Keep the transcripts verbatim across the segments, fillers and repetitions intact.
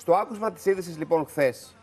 Στο άκουσμα της είδησης λοιπόν χθες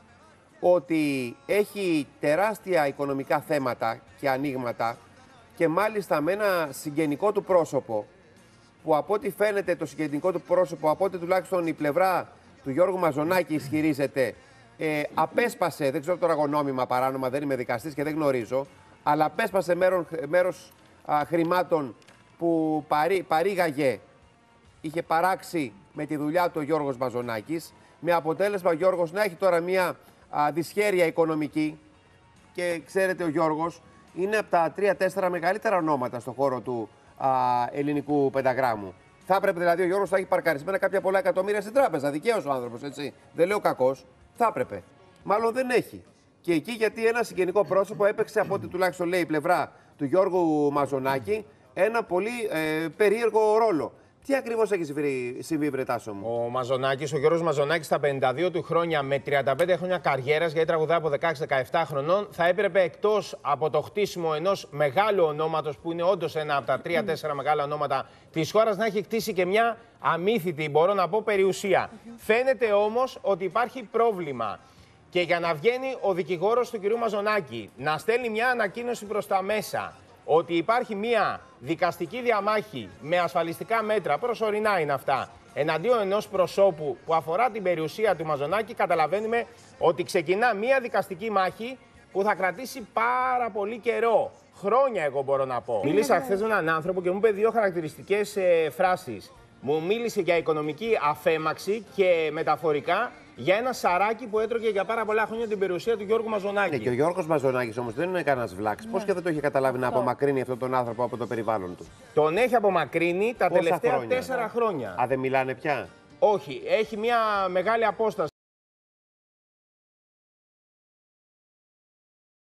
ότι έχει τεράστια οικονομικά θέματα και ανοίγματα και μάλιστα με ένα συγγενικό του πρόσωπο που από ό,τι φαίνεται το συγγενικό του πρόσωπο, από ό,τι τουλάχιστον η πλευρά του Γιώργου Μαζονάκη ισχυρίζεται, ε, απέσπασε, δεν ξέρω τώρα εγώ νόμιμα παράνομα, δεν είμαι δικαστής και δεν γνωρίζω, αλλά απέσπασε μέρος, μέρος α, χρημάτων που παρή, παρήγαγε, είχε παράξει με τη δουλειά του ο Γιώργος Μαζονάκης, με αποτέλεσμα ο Γιώργος να έχει τώρα μια α, δυσχέρεια οικονομική και ξέρετε ο Γιώργος είναι από τα τρία-τέσσερα μεγαλύτερα ονόματα στον χώρο του α, ελληνικού πενταγράμμου. Θα έπρεπε δηλαδή ο Γιώργος να έχει παρκαρισμένα κάποια πολλά εκατομμύρια στην τράπεζα. Δικαίως ο άνθρωπος, έτσι. Δεν λέω κακός. Θα έπρεπε. Μάλλον δεν έχει. Και εκεί γιατί ένα συγγενικό πρόσωπο έπαιξε, από ό,τι τουλάχιστον λέει η πλευρά του Γιώργου Μαζονάκη, ένα πολύ ε, περίεργο ρόλο. Τι ακριβώς έχει συμβεί, βρε Τάσο μου? Ο Μαζονάκης, ο Γιώργος Μαζονάκης, στα πενήντα δύο του χρόνια, με τριάντα πέντε χρόνια καριέρας, γιατί τραγουδάει από δεκαέξι δεκαεπτά χρονών, θα έπρεπε εκτός από το χτίσιμο ενός μεγάλου ονόματος, που είναι όντως ένα από τα τρία τέσσερα μεγάλα ονόματα της χώρας, να έχει χτίσει και μια αμύθιτη, μπορώ να πω, περιουσία. Φαίνεται όμως ότι υπάρχει πρόβλημα. Και για να βγαίνει ο δικηγόρος του κ. Μαζονάκη να στέλνει μια ανακοίνωση προς τα μέσα ότι υπάρχει μια δικαστική διαμάχη με ασφαλιστικά μέτρα, προσωρινά είναι αυτά, εναντίον ενός προσώπου που αφορά την περιουσία του Μαζονάκη, καταλαβαίνουμε ότι ξεκινά μια δικαστική μάχη που θα κρατήσει πάρα πολύ καιρό. Χρόνια, εγώ μπορώ να πω. Μίλησα χθες με έναν άνθρωπο και μου είπε δύο χαρακτηριστικές ε, φράσεις. Μου μίλησε για οικονομική αφέμαξη και μεταφορικά για ένα σαράκι που έτρωγε για πάρα πολλά χρόνια την περιουσία του Γιώργου Μαζονάκη. Ναι, και ο Γιώργος Μαζονάκης όμως δεν είναι κανένας βλάξ. Ναι. Πώς και δεν το είχε καταλάβει να απομακρύνει αυτόν τον άνθρωπο από το περιβάλλον του? Τον έχει απομακρύνει τα Πόσα τελευταία χρόνια? τέσσερα χρόνια. Α, δεν μιλάνε πια? Όχι, έχει μια μεγάλη απόσταση.